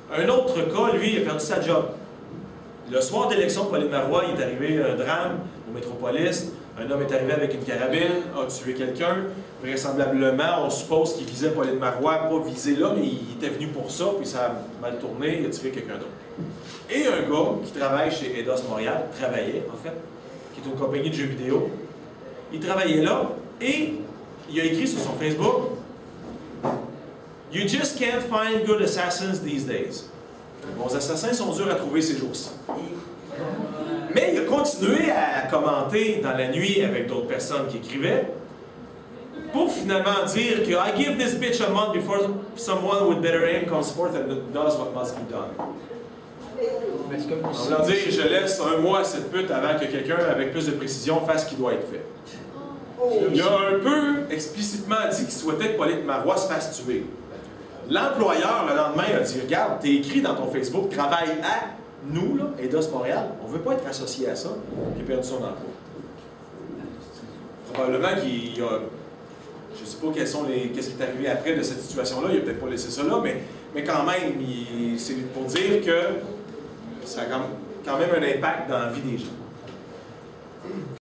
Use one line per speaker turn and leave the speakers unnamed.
Un autre cas, lui, il a perdu sa job. Le soir d'élection de Pauline Marois, il est arrivé un drame au Métropolis. Un homme est arrivé avec une carabine, a tué quelqu'un. Vraisemblablement, on suppose qu'il visait Pauline Marois, pas visé là, mais il était venu pour ça, puis ça a mal tourné, il a tiré quelqu'un d'autre. Et un gars qui travaille chez Eidos Montréal, travaillait en fait, qui est une compagnie de jeux vidéo, il travaillait là, et il a écrit sur son Facebook « You just can't find good assassins these days. » Les bons assassins sont durs à trouver ces jours-ci. Mais il a continué à commenter dans la nuit avec d'autres personnes qui écrivaient pour finalement dire que I give this bitch a month before someone with better aim comes forth and does what must be done. En voulant dire, je laisse un mois à cette pute avant que quelqu'un avec plus de précision fasse ce qui doit être fait. Il a un peu explicitement dit qu'il souhaitait que Pauline Marois se fasse tuer. L'employeur, le lendemain, a dit, regarde, t'es écrit dans ton Facebook, travaille à nous, là, Eidos Montréal, on ne veut pas être associé à ça, qui a perdu son emploi. Probablement qu'il a... Je ne sais pas qu'est-ce qui est arrivé après de cette situation-là, il n'a peut-être pas laissé ça là, mais quand même, c'est pour dire que ça a quand même un impact dans la vie des gens.